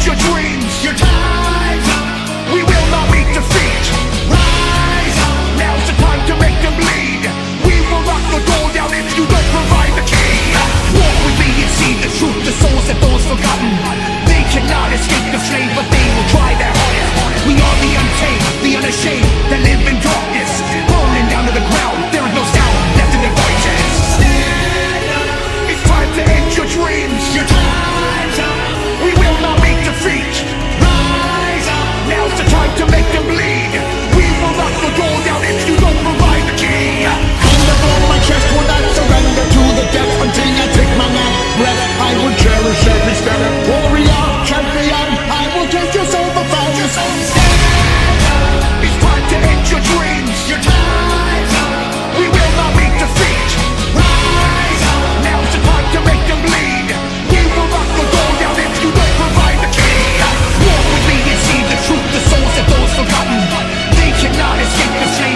your dreams. Your time's up. We will not meet defeat. Rise up. Now's the time to make them bleed. We will lock the door down if you don't provide the key. Walk with me and see the truth, the souls of those forgotten. They cannot escape the flame, but they will try their hardest. We are the untamed, the unashamed, that live in darkness, burning down to the ground. There is no sound left in their voices. Stand up. It's time to end your dreams. Your time's up. We will not meet defeat. Rise up. Now's the time to make them bleed. We will lock the door down if you don't provide the key. Hand upon my chest, will not surrender to the death until I take my last breath. I will cherish every step. Warrior, champion, I will take your soul for fire. Stand up. It's time to end your dreams. Your time's up. We will not meet defeat. Rise up. Now's the time to make them bleed. We will lock the door down if you don't provide the key. Walk with me and see the truth, the souls of those forgotten. They cannot escape the flame.